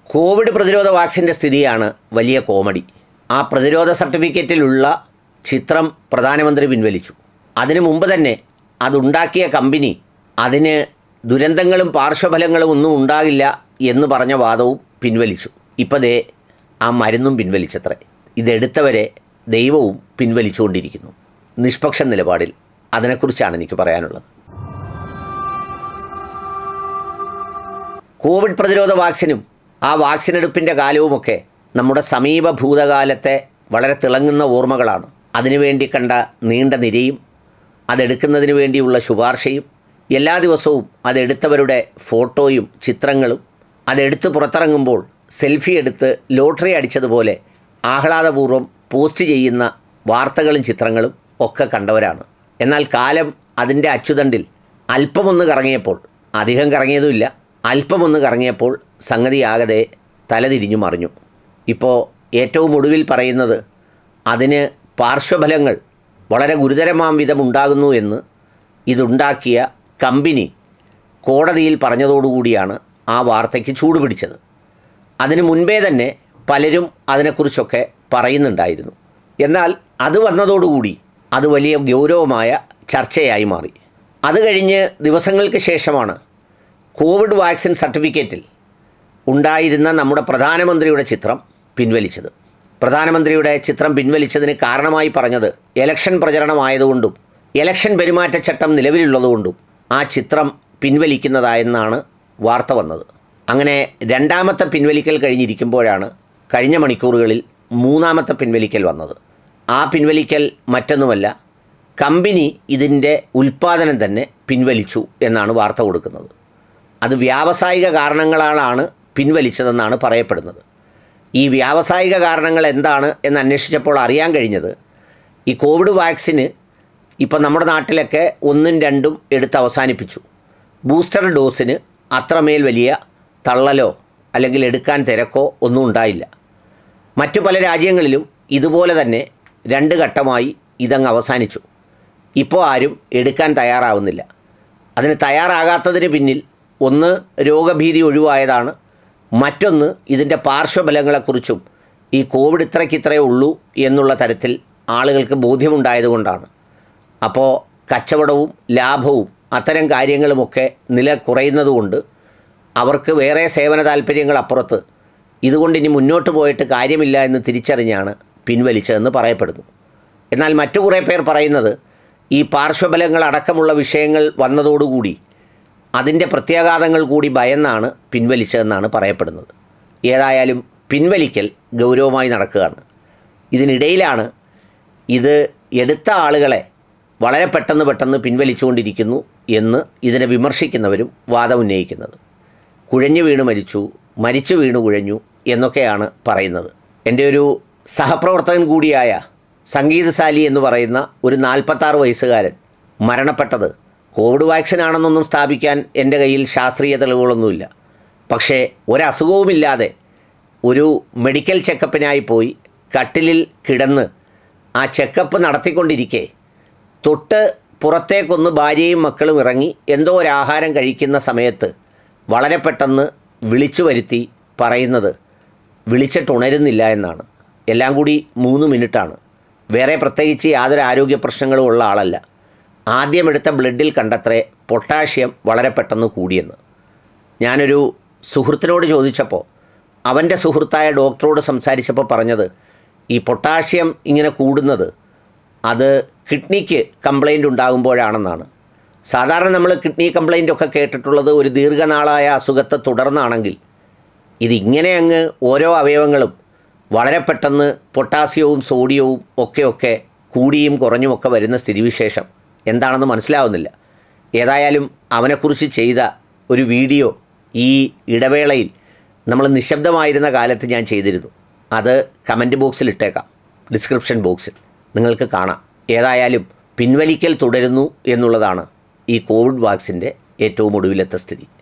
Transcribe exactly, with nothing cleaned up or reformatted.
Covid പ്രതിരോധ വാക്സിൻ്റെ സ്ഥിതിയാണ് വലിയ കോമഡി. ആ പ്രതിരോധ സർട്ടിഫിക്കറ്റിലുള്ള ചിത്രം പ്രധാനമന്ത്രി പിൻവലിച്ചു. അതിനു മുമ്പ് തന്നെ അതുണ്ടാക്കിയ കമ്പനി അതിന് ദുരന്തങ്ങളും പാർശ്വഫലങ്ങളും ഒന്നും ഉണ്ടാകില്ല എന്ന് പറഞ്ഞ വാദവും പിൻവലിച്ചു. ഇപ്പോൾ ദേ ആ മരുന്നും പിൻവലിച്ചത്രേ. ഇതെടുത്തവരെ ദൈവവും പിൻവലിച്ചുകൊണ്ടിരിക്കുന്നു. നിഷ്പക്ഷ നിലപാടിൽ അതിനെക്കുറിച്ചാണ് എനിക്ക് പറയാനുള്ളത്. കോവിഡ് പ്രതിരോധ വാക്സിനും ആ വാക്സിനെടുപ്പിൻ്റെ കാലവുമൊക്കെ നമ്മുടെ സമീപ ഭൂതകാലത്തെ വളരെ തിളങ്ങുന്ന ഓർമ്മകളാണ്. അതിനുവേണ്ടി കണ്ട നീണ്ട നിരയും അതെടുക്കുന്നതിന് വേണ്ടിയുള്ള ശുപാർശയും എല്ലാ ദിവസവും അതെടുത്തവരുടെ ഫോട്ടോയും ചിത്രങ്ങളും അതെടുത്ത് പുറത്തിറങ്ങുമ്പോൾ സെൽഫി എടുത്ത് ലോട്ടറി അടിച്ചതുപോലെ ആഹ്ലാദപൂർവ്വം പോസ്റ്റ് ചെയ്യുന്ന വാർത്തകളും ചിത്രങ്ങളും ഒക്കെ കണ്ടവരാണ്. എന്നാൽ കാലം അതിൻ്റെ അച്ചുതണ്ടിൽ അല്പമൊന്ന് കറങ്ങിയപ്പോൾ, അധികം കറങ്ങിയതുമില്ല, അല്പമൊന്ന് കറങ്ങിയപ്പോൾ സംഗതിയാകതെ തലതിരിഞ്ഞു മറിഞ്ഞു. ഇപ്പോൾ ഏറ്റവും ഒടുവിൽ പറയുന്നത് അതിന് പാർശ്വഫലങ്ങൾ വളരെ ഗുരുതരമാം വിധം ഉണ്ടാകുന്നു എന്ന് ഇതുണ്ടാക്കിയ കമ്പനി കോടതിയിൽ പറഞ്ഞതോടുകൂടിയാണ് ആ വാർത്തയ്ക്ക് ചൂടുപിടിച്ചത്. അതിനു മുൻപേ തന്നെ പലരും അതിനെക്കുറിച്ചൊക്കെ പറയുന്നുണ്ടായിരുന്നു. എന്നാൽ അത് വന്നതോടുകൂടി അത് വലിയ ഗൗരവമായ ചർച്ചയായി മാറി. അത് കഴിഞ്ഞ് ദിവസങ്ങൾക്ക് ശേഷമാണ് കോവിഡ് വാക്സിൻ സർട്ടിഫിക്കറ്റിൽ ഉണ്ടായിരുന്ന നമ്മുടെ പ്രധാനമന്ത്രിയുടെ ചിത്രം പിൻവലിച്ചത്. പ്രധാനമന്ത്രിയുടെ ചിത്രം പിൻവലിച്ചതിന് കാരണമായി പറഞ്ഞത് ഇലക്ഷൻ പ്രചരണമായതുകൊണ്ടും ഇലക്ഷൻ പെരുമാറ്റച്ചട്ടം നിലവിലുള്ളതുകൊണ്ടും ആ ചിത്രം പിൻവലിക്കുന്നതായെന്നാണ് വാർത്ത വന്നത്. അങ്ങനെ രണ്ടാമത്തെ പിൻവലിക്കൽ കഴിഞ്ഞിരിക്കുമ്പോഴാണ് കഴിഞ്ഞ മണിക്കൂറുകളിൽ മൂന്നാമത്തെ പിൻവലിക്കൽ വന്നത്. ആ പിൻവലിക്കൽ മറ്റൊന്നുമല്ല, കമ്പനി ഇതിൻ്റെ ഉൽപ്പാദനം തന്നെ പിൻവലിച്ചു എന്നാണ് വാർത്ത കൊടുക്കുന്നത്. അത് വ്യാവസായിക കാരണങ്ങളാലാണ് പിൻവലിച്ചതെന്നാണ് പറയപ്പെടുന്നത്. ഈ വ്യാവസായിക കാരണങ്ങൾ എന്താണ് എന്ന് അന്വേഷിച്ചപ്പോൾ അറിയാൻ കഴിഞ്ഞത്, ഈ കോവിഡ് വാക്സിന് ഇപ്പം നമ്മുടെ നാട്ടിലൊക്കെ ഒന്നും രണ്ടും എടുത്ത് അവസാനിപ്പിച്ചു. ബൂസ്റ്റർ ഡോസിന് അത്രമേൽ വലിയ തള്ളലോ അല്ലെങ്കിൽ എടുക്കാൻ തിരക്കോ ഒന്നും ഉണ്ടായില്ല. മറ്റു പല രാജ്യങ്ങളിലും ഇതുപോലെ തന്നെ രണ്ട് ഘട്ടമായി ഇതങ്ങ് അവസാനിച്ചു. ഇപ്പോൾ ആരും എടുക്കാൻ തയ്യാറാവുന്നില്ല. അതിന് തയ്യാറാകാത്തതിന് പിന്നിൽ ഒന്ന് രോഗഭീതി ഒഴിവായതാണ്, മറ്റൊന്ന് ഇതിൻ്റെ പാർശ്വഫലങ്ങളെക്കുറിച്ചും ഈ കോവിഡ് ഇത്രയ്ക്കിത്രയേ ഉള്ളൂ എന്നുള്ള തരത്തിൽ ആളുകൾക്ക് ബോധ്യമുണ്ടായതുകൊണ്ടാണ്. അപ്പോൾ കച്ചവടവും ലാഭവും അത്തരം കാര്യങ്ങളുമൊക്കെ നില കുറയുന്നതുകൊണ്ട് അവർക്ക് വേറെ സേവന താല്പര്യങ്ങളപ്പുറത്ത് ഇതുകൊണ്ട് ഇനി മുന്നോട്ട് പോയിട്ട് കാര്യമില്ല എന്ന് തിരിച്ചറിഞ്ഞാണ് പിൻവലിച്ചതെന്ന് പറയപ്പെടുന്നു. എന്നാൽ മറ്റു കുറേ പേർ പറയുന്നത് ഈ പാർശ്വഫലങ്ങളടക്കമുള്ള വിഷയങ്ങൾ വന്നതോടുകൂടി അതിൻ്റെ പ്രത്യാഘാതങ്ങൾ കൂടി ഭയന്നാണ് പിൻവലിച്ചതെന്നാണ് പറയപ്പെടുന്നത്. ഏതായാലും പിൻവലിക്കൽ ഗൗരവമായി നടക്കുകയാണ്. ഇതിനിടയിലാണ് ഇത് എടുത്ത ആളുകളെ വളരെ പെട്ടെന്ന് പെട്ടെന്ന് പിൻവലിച്ചുകൊണ്ടിരിക്കുന്നു എന്ന് ഇതിനെ വിമർശിക്കുന്നവരും വാദമുന്നയിക്കുന്നത്. കുഴഞ്ഞു വീണ് മരിച്ചു, മരിച്ചു വീണു കുഴഞ്ഞു എന്നൊക്കെയാണ് പറയുന്നത്. എൻ്റെ ഒരു സഹപ്രവർത്തകൻ കൂടിയായ സംഗീതശാലി എന്ന് പറയുന്ന ഒരു നാൽപ്പത്താറ് വയസ്സുകാരൻ മരണപ്പെട്ടത് കോവിഡ് വാക്സിനാണെന്നൊന്നും സ്ഥാപിക്കാൻ എൻ്റെ കയ്യിൽ ശാസ്ത്രീയ തെളിവുകളൊന്നുമില്ല. പക്ഷേ ഒരസുഖവുമില്ലാതെ ഒരു മെഡിക്കൽ ചെക്കപ്പിനായി പോയി കട്ടിലിൽ കിടന്ന് ആ ചെക്കപ്പ് നടത്തിക്കൊണ്ടിരിക്കെ തൊട്ട് പുറത്തേക്കൊന്ന് ഭാര്യയും മക്കളും ഇറങ്ങി എന്തോ ഒരാഹാരം കഴിക്കുന്ന സമയത്ത് വളരെ പെട്ടെന്ന് വിളിച്ചു വരുത്തി പറയുന്നത് വിളിച്ചിട്ടുണരുന്നില്ല എന്നാണ്. എല്ലാം കൂടി മൂന്ന് മിനിറ്റാണ്. വേറെ പ്രത്യേകിച്ച് യാതൊരു ആരോഗ്യ പ്രശ്നങ്ങളും ഉള്ള ആളല്ല. ആദ്യമെടുത്ത ബ്ലഡിൽ കണ്ടത്രേ പൊട്ടാഷ്യം വളരെ പെട്ടെന്ന് കൂടിയെന്ന്. ഞാനൊരു സുഹൃത്തിനോട് ചോദിച്ചപ്പോൾ അവൻ്റെ സുഹൃത്തായ ഡോക്ടറോട് സംസാരിച്ചപ്പോൾ പറഞ്ഞത് ഈ പൊട്ടാഷ്യം ഇങ്ങനെ കൂടുന്നത് അത് കിഡ്നിക്ക് കംപ്ലൈൻ്റ് ഉണ്ടാകുമ്പോഴാണെന്നാണ്. സാധാരണ നമ്മൾ കിഡ്നി കംപ്ലൈൻ്റ് ഒക്കെ കേട്ടിട്ടുള്ളത് ഒരു ദീർഘനാളായ അസുഖത്തെ തുടർന്നാണെങ്കിൽ ഇതിങ്ങനെ അങ്ങ് ഓരോ അവയവങ്ങളും വളരെ പെട്ടെന്ന് പൊട്ടാസ്യവും സോഡിയവും ഒക്കെ ഒക്കെ കൂടിയും കുറഞ്ഞുമൊക്കെ വരുന്ന സ്ഥിതിവിശേഷം എന്താണെന്ന് മനസ്സിലാവുന്നില്ല. ഏതായാലും അവനെക്കുറിച്ച് ചെയ്ത ഒരു വീഡിയോ ഈ ഇടവേളയിൽ നമ്മൾ നിശബ്ദമായിരുന്ന കാലത്ത് ഞാൻ ചെയ്തിരുന്നു. അത് കമൻറ്റ് ബോക്സിൽ ഇട്ടേക്കാം, ഡിസ്ക്രിപ്ഷൻ ബോക്സിൽ നിങ്ങൾക്ക് കാണാം. ഏതായാലും പിൻവലിക്കൽ തുടരുന്നു എന്നുള്ളതാണ് ഈ കോവിഡ് വാക്സിൻ്റെ ഏറ്റവും ഒടുവിലത്തെ സ്ഥിതി.